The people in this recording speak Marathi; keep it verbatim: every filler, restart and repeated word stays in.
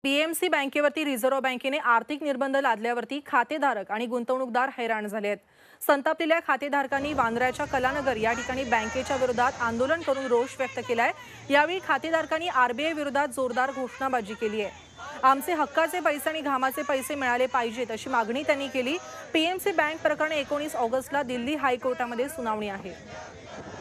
पीएमसी बँकेवरती रिझर्व्ह बँकेने आर्थिक निर्बंध लादल्यावरती खातेधारक आणि गुंतवणूकदार हैराण झाले आहेत। संतापलेल्या खातेधारकांनी वांद्र्याच्या कलानगर या ठिकाणी बँकेच्या विरोधात आंदोलन करून रोष व्यक्त केलाय। यावेळी खातेधारकांनी आरबीआय विरोधात जोरदार घोषणाबाजी केली आहे। आमचे हक्काचे पैसे आणि घामाचे पैसे मिळाले पाहिजेत अशी मागणी त्यांनी केली। पीएमसी बँक प्रकरण एकोणीस ऑगस्टला दिल्ली हायकोर्टामध्ये सुनावणी आहे।